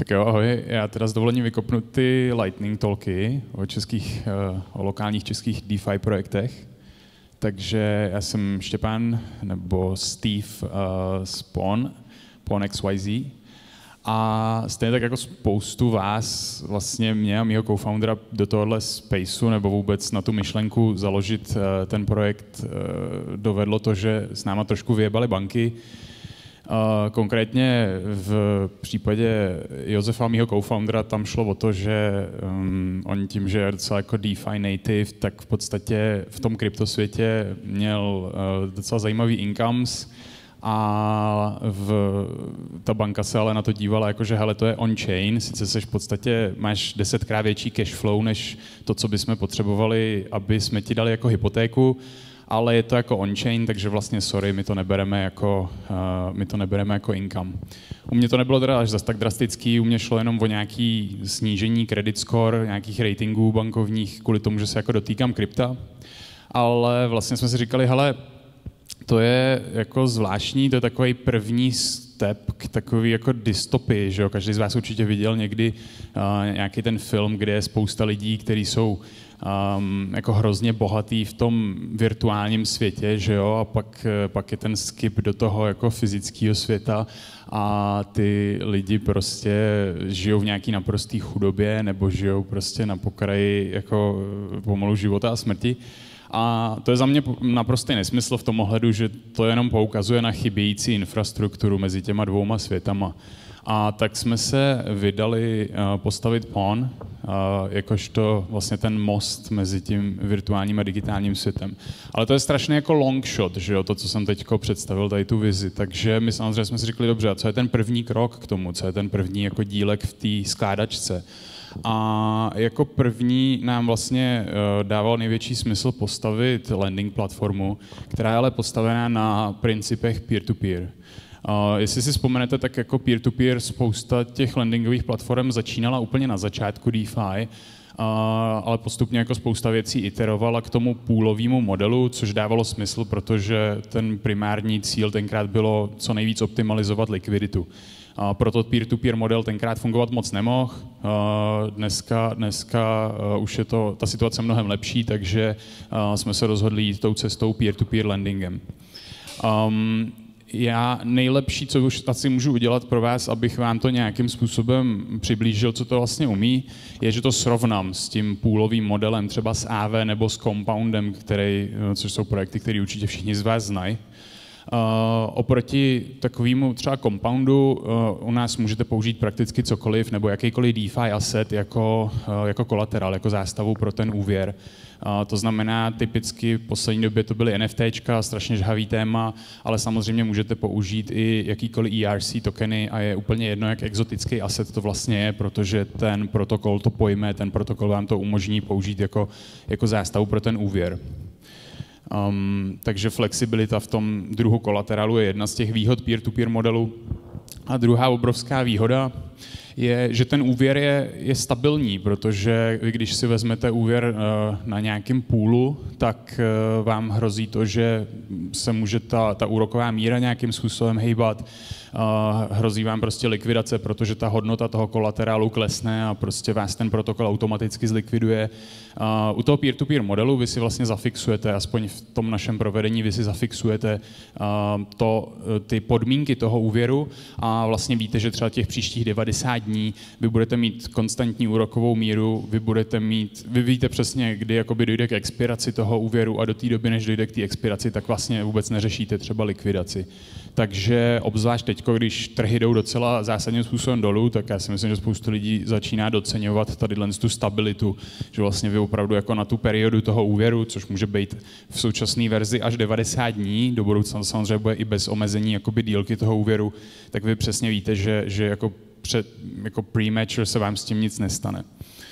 Tak jo, ahoj, já teda s dovolením vykopnu ty lightning talky o lokálních českých DeFi projektech. Takže já jsem Štěpán, nebo Steve z Pon XYZ. A stejně tak jako spoustu vás, vlastně mě a mýho co-foundera do tohohle spaceu, nebo vůbec na tu myšlenku založit ten projekt dovedlo to, že s náma trošku vyjebali banky. Konkrétně v případě Josefa, mýho co-foundera, tam šlo o to, že on tím, že je docela jako DeFi native, tak v podstatě v tom kryptosvětě měl docela zajímavý incomes a ta banka se ale na to dívala jako, že hele, to je on-chain, sice seš v podstatě, máš 10krát větší cash flow, než to, co bychom potřebovali, aby jsme ti dali jako hypotéku, ale je to jako on-chain, takže vlastně sorry, my to nebereme jako income. U mě to nebylo teda až zas tak drastický, u mě šlo jenom o nějaký snížení credit score, nějakých ratingů bankovních, kvůli tomu, že se jako dotýkám krypta, ale vlastně jsme si říkali, hele, to je jako zvláštní, to je takový první step k takový jako dystopii, že jo? Každý z vás určitě viděl někdy nějaký ten film, kde je spousta lidí, kteří jsou jako hrozně bohatý v tom virtuálním světě, že jo, a pak je ten skip do toho jako fyzického světa a ty lidi prostě žijou v nějaký naprostý chudobě nebo žijou prostě na pokraji jako pomalu života a smrti. A to je za mě naprostý nesmysl v tom ohledu, že to jenom poukazuje na chybějící infrastrukturu mezi těma dvouma světama. A tak jsme se vydali postavit Pon, jakožto vlastně ten most mezi tím virtuálním a digitálním světem. Ale to je strašně jako long shot, že jo, to, co jsem teď představil, tady tu vizi. Takže my samozřejmě jsme si řekli, dobře, a co je ten první krok k tomu, co je ten první jako dílek v té skládačce. A jako první nám vlastně dával největší smysl postavit lending platformu, která je ale postavená na principech peer-to-peer. Jestli si vzpomenete, tak jako peer-to-peer spousta těch lendingových platform začínala úplně na začátku DeFi, ale postupně jako spousta věcí iterovala k tomu poolovému modelu, což dávalo smysl, protože ten primární cíl tenkrát bylo co nejvíc optimalizovat likviditu. Proto peer-to-peer model tenkrát fungovat moc nemohl. Dneska už je ta situace mnohem lepší, takže jsme se rozhodli jít tou cestou peer-to-peer lendingem. Já nejlepší, co už asi můžu udělat pro vás, abych vám to nějakým způsobem přiblížil, co to vlastně umí, je, že to srovnám s tím poolovým modelem, třeba s AV nebo s Compoundem, což jsou projekty, které určitě všichni z vás znají. Oproti takovému třeba Compoundu u nás můžete použít prakticky cokoliv nebo jakýkoliv DeFi asset jako kolaterál, jako zástavu pro ten úvěr. To znamená, typicky v poslední době to byly NFTčka, strašně žhavý téma, ale samozřejmě můžete použít i jakýkoliv ERC tokeny a je úplně jedno, jak exotický asset to vlastně je, protože ten protokol to pojme, ten protokol vám to umožní použít jako zástavu pro ten úvěr. Takže flexibilita v tom druhu kolaterálu je jedna z těch výhod peer-to-peer modelu. A druhá obrovská výhoda je, že ten úvěr je stabilní, protože vy, když si vezmete úvěr na nějakém půlu, tak vám hrozí to, že se může ta úroková míra nějakým způsobem hejbat, hrozí vám prostě likvidace, protože ta hodnota toho kolaterálu klesne a prostě vás ten protokol automaticky zlikviduje. U toho peer-to-peer modelu vy si vlastně zafixujete, aspoň v tom našem provedení, vy si zafixujete ty podmínky toho úvěru a vlastně víte, že třeba těch příštích 90 dní vy budete mít konstantní úrokovou míru, vy víte přesně, kdy jakoby dojde k expiraci toho úvěru a do té doby, než dojde k té expiraci, tak vlastně vůbec neřešíte třeba likvidaci. Takže obzvlášť teď, když trhy jdou docela zásadním způsobem dolů, tak já si myslím, že spoustu lidí začíná doceňovat tady tu stabilitu, že vlastně vy opravdu jako na tu periodu toho úvěru, což může být v současné verzi až 90 dní, do budoucna samozřejmě bude i bez omezení jakoby dílky toho úvěru, tak vy přesně víte, že jako pre-mature se vám s tím nic nestane.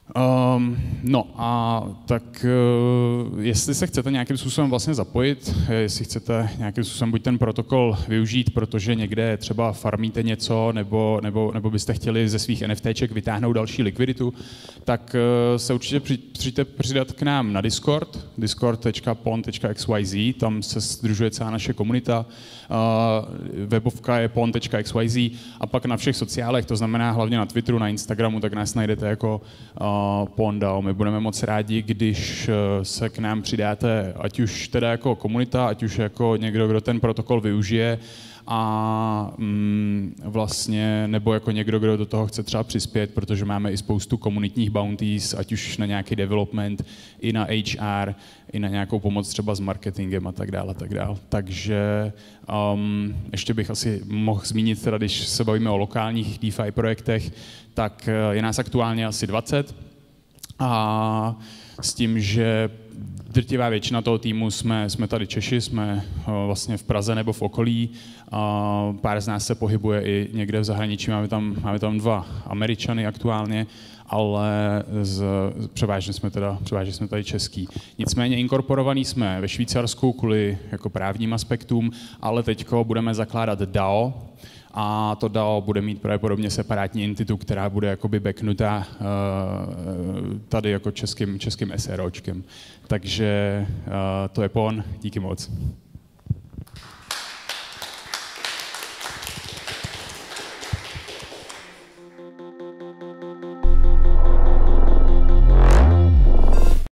No a tak jestli se chcete nějakým způsobem vlastně zapojit, jestli chcete nějakým způsobem buď ten protokol využít, protože někde třeba farmíte něco, nebo byste chtěli ze svých NFTček vytáhnout další likviditu, tak se určitě přijďte přidat k nám na Discord, discord.pond.xyz, tam se sdružuje celá naše komunita, webovka je pond.xyz a pak na všech sociálech, to znamená hlavně na Twitteru, na Instagramu, tak nás najdete jako Pondao. My budeme moc rádi, když se k nám přidáte, ať už teda jako komunita, ať už jako někdo, kdo ten protokol využije a vlastně, nebo jako někdo, kdo do toho chce třeba přispět, protože máme i spoustu komunitních bounties, ať už na nějaký development, i na HR, i na nějakou pomoc třeba s marketingem a tak dále, tak dále. Takže ještě bych asi mohl zmínit, teda, když se bavíme o lokálních DeFi projektech, tak je nás aktuálně asi 20 a s tím, že drtivá většina toho týmu jsme tady Češi, jsme vlastně v Praze nebo v okolí. Pár z nás se pohybuje i někde v zahraničí, máme tam 2 Američany aktuálně, ale převážně jsme tady český. Nicméně inkorporovaný jsme ve Švýcarsku kvůli jako právním aspektům, ale teďko budeme zakládat DAO, a to DAO bude mít pravděpodobně separátní entitu, která bude jakoby backnutá tady jako českým SROčkem. Takže to je PON, díky moc.